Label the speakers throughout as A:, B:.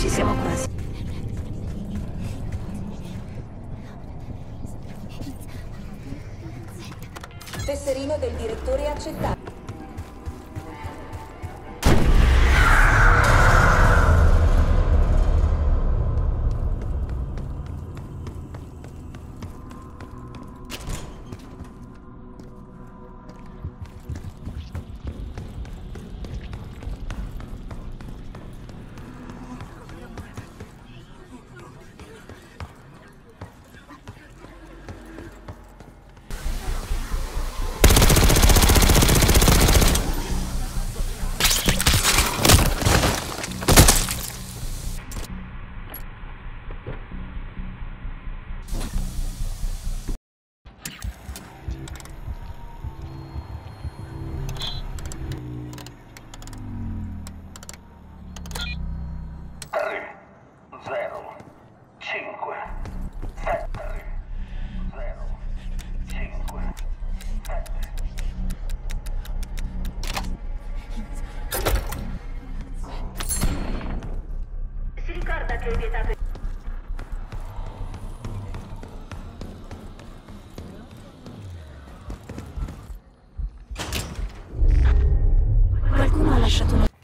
A: Ci siamo quasi.
B: Tesserino del direttore accettato.
A: Qualcuno ha lasciato una...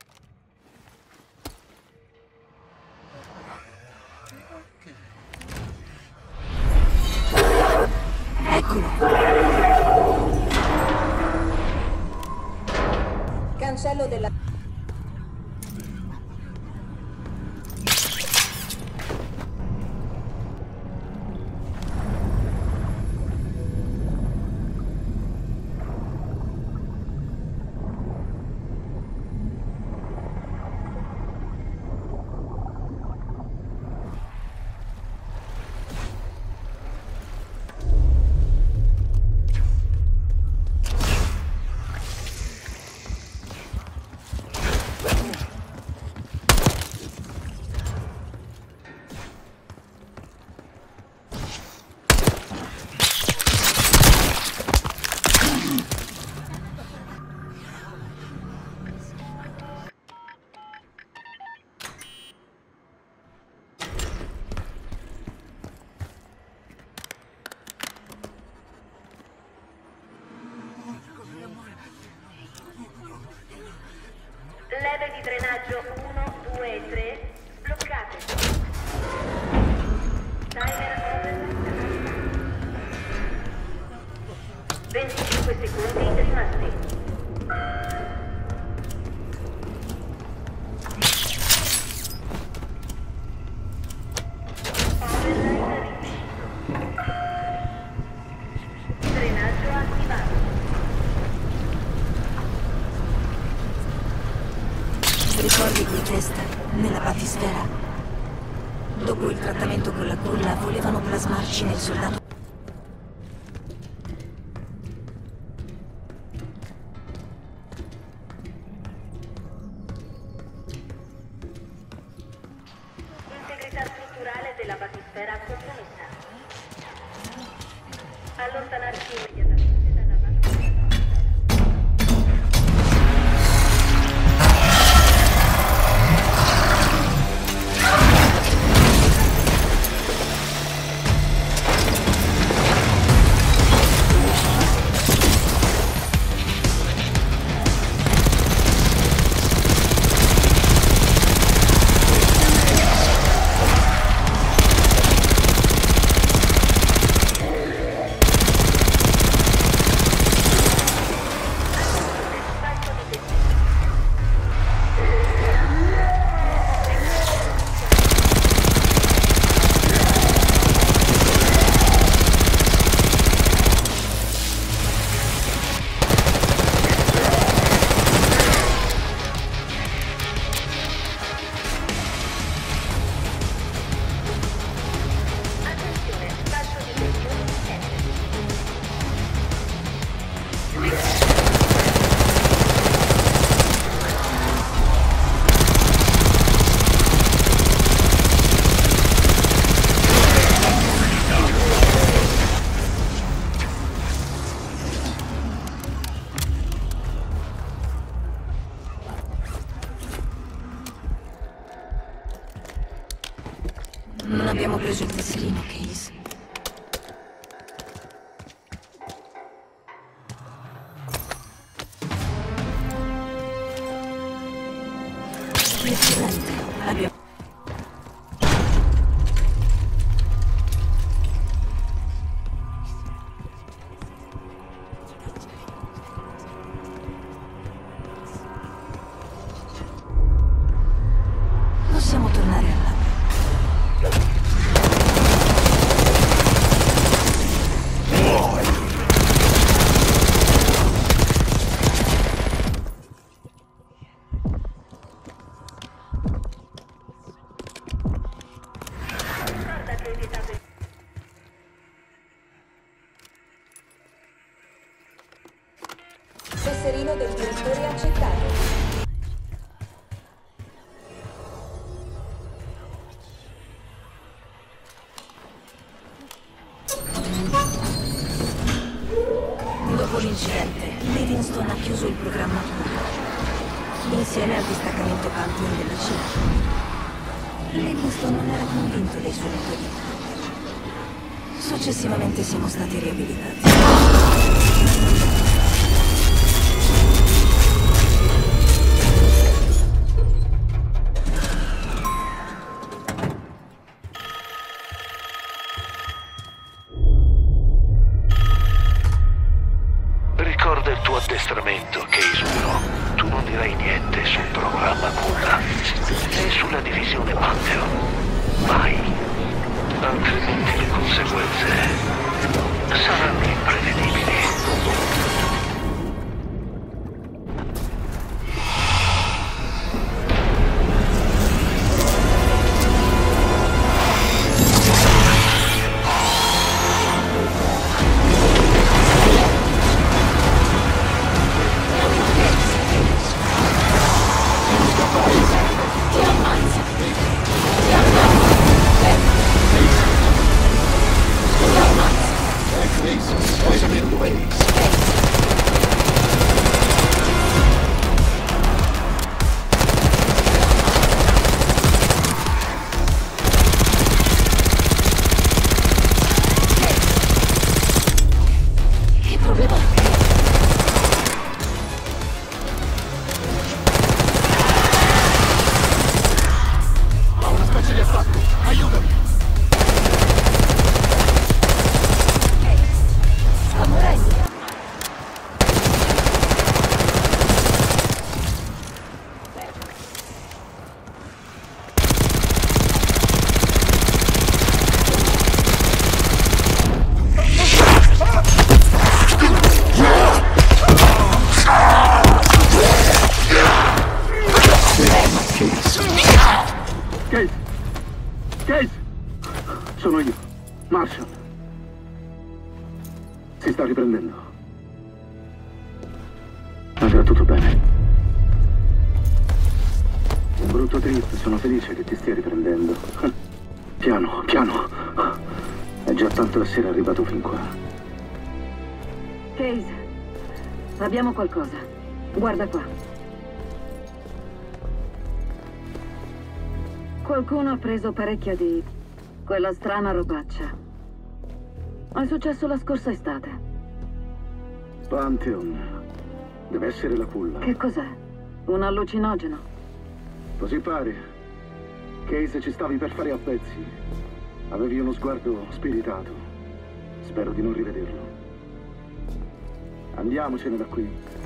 A: Eccolo!
B: Cancello della...
C: Leve di drenaggio 1, 2 e 3 bloccate. Timer over. 25 secondi rimasti. Drenaggio attivato.
A: Ricordi quei test nella batisfera? Dopo il trattamento con la culla volevano plasmarci nel soldato.
C: Integrità strutturale della batisfera compromessa. Allontanarsi immediatamente dalla batisfera.
A: Non abbiamo preso il tesserino, Case. Eccellente. Abbiamo... Possiamo tornare al lab.
C: Ricorda che è vietato il...
B: Tesserino del direttore accettato.
A: Dopo l'incidente, Livingston ha chiuso il programma tutto, insieme al distaccamento Pantheon della CIA. Livingston non era convinto dei suoi metodi. Successivamente siamo stati riabilitati.
D: Ricorda il tuo addestramento, Case 1. Tu non dirai niente sul programma Culla né sulla divisione Pantheon. Mai. Altrimenti le conseguenze saranno imprevedibili.
A: Che problema?
E: Ho una specie di attacco! Aiutami!
A: Sta morendo.
E: Case! Case! Sono io, Marshall. Si sta riprendendo. Andrà tutto bene. Un brutto trip, sono felice che ti stia riprendendo. Piano, piano. È già tanto essere arrivato fin qua.
F: Case, abbiamo qualcosa. Guarda qua. Qualcuno ha preso parecchia di quella strana robaccia. È successo la scorsa estate.
E: Pantheon. Deve essere la culla.
F: Che cos'è? Un allucinogeno?
E: Così pare. Case, ci stavi per fare a pezzi. Avevi uno sguardo spiritato. Spero di non rivederlo. Andiamocene da qui.